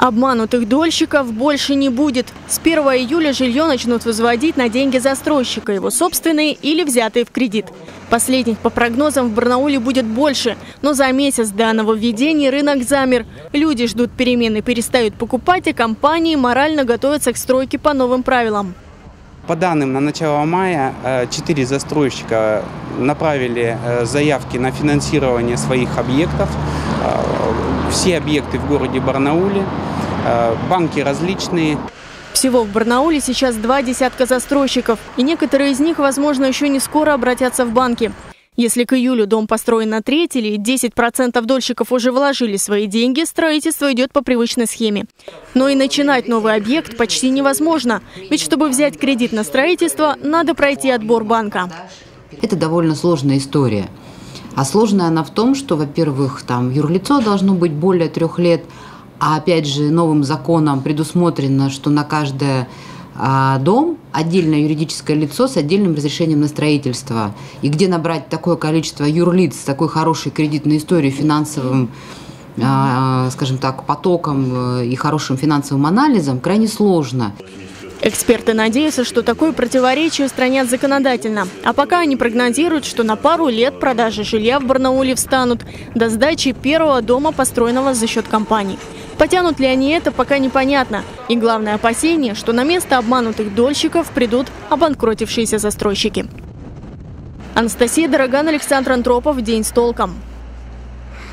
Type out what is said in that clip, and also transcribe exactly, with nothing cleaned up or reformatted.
Обманутых дольщиков больше не будет. С первого июля жилье начнут возводить на деньги застройщика, его собственные или взятые в кредит. Последних, по прогнозам, в Барнауле будет больше. Но за месяц до нововведений рынок замер. Люди ждут перемен и перестают покупать, а компании морально готовятся к стройке по новым правилам. По данным на начало мая, четыре застройщика направили заявки на финансирование своих объектов. Все объекты в городе Барнауле, банки различные. Всего в Барнауле сейчас два десятка застройщиков, и некоторые из них, возможно, еще не скоро обратятся в банки. Если к июлю дом построен на треть или десять процентов дольщиков уже вложили свои деньги, строительство идет по привычной схеме. Но и начинать новый объект почти невозможно, ведь чтобы взять кредит на строительство, надо пройти отбор банка. Это довольно сложная история. А сложная она в том, что, во-первых, там юрлицо должно быть более трех лет, а опять же новым законом предусмотрено, что на каждый а, дом отдельное юридическое лицо с отдельным разрешением на строительство. И где набрать такое количество юрлиц с такой хорошей кредитной историей, финансовым, а, скажем так, потоком и хорошим финансовым анализом, крайне сложно. Эксперты надеются, что такое противоречие устранят законодательно. А пока они прогнозируют, что на пару лет продажи жилья в Барнауле встанут до сдачи первого дома, построенного за счет компаний. Потянут ли они это, пока непонятно. И главное опасение, что на место обманутых дольщиков придут обанкротившиеся застройщики. Анастасия Дороган, Александр Антропов. День с толком.